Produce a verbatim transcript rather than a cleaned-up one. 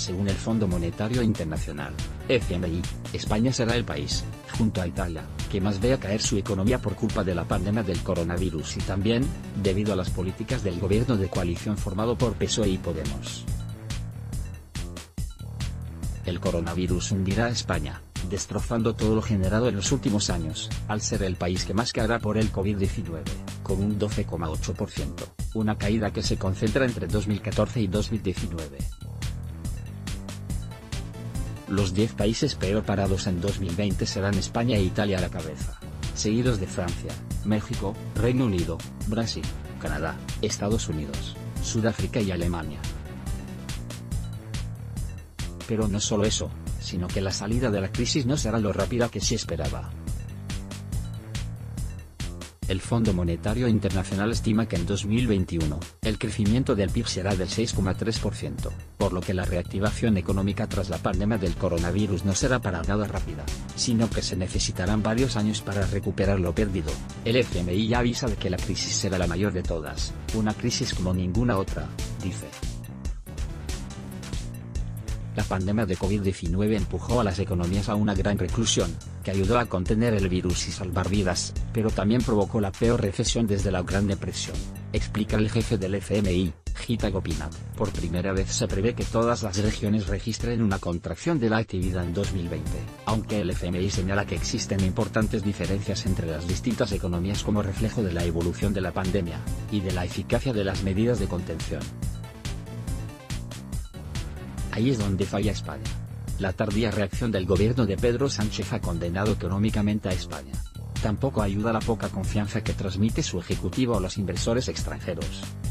Según el Fondo Monetario Internacional, F M I, España será el país, junto a Italia, que más vea caer su economía por culpa de la pandemia del coronavirus y también, debido a las políticas del gobierno de coalición formado por P S O E y Podemos. El coronavirus hundirá a España, destrozando todo lo generado en los últimos años, al ser el país que más caerá por el COVID diecinueve, con un doce coma ocho por ciento, una caída que se concentra entre dos mil catorce y dos mil diecinueve. Los diez países peor parados en dos mil veinte serán España e Italia a la cabeza, seguidos de Francia, México, Reino Unido, Brasil, Canadá, Estados Unidos, Sudáfrica y Alemania. Pero no solo eso, sino que la salida de la crisis no será lo rápida que se esperaba. El Fondo Monetario Internacional estima que en dos mil veintiuno, el crecimiento del P I B será del seis coma tres por ciento, por lo que la reactivación económica tras la pandemia del coronavirus no será para nada rápida, sino que se necesitarán varios años para recuperar lo perdido. El F M I ya avisa de que la crisis será la mayor de todas, una crisis como ninguna otra, dice. La pandemia de COVID diecinueve empujó a las economías a una gran reclusión, que ayudó a contener el virus y salvar vidas, pero también provocó la peor recesión desde la Gran Depresión, explica el jefe del F M I, Gita Gopinath. Por primera vez se prevé que todas las regiones registren una contracción de la actividad en dos mil veinte, aunque el F M I señala que existen importantes diferencias entre las distintas economías como reflejo de la evolución de la pandemia, y de la eficacia de las medidas de contención. Ahí es donde falla España. La tardía reacción del gobierno de Pedro Sánchez ha condenado económicamente a España. Tampoco ayuda la poca confianza que transmite su ejecutivo a los inversores extranjeros.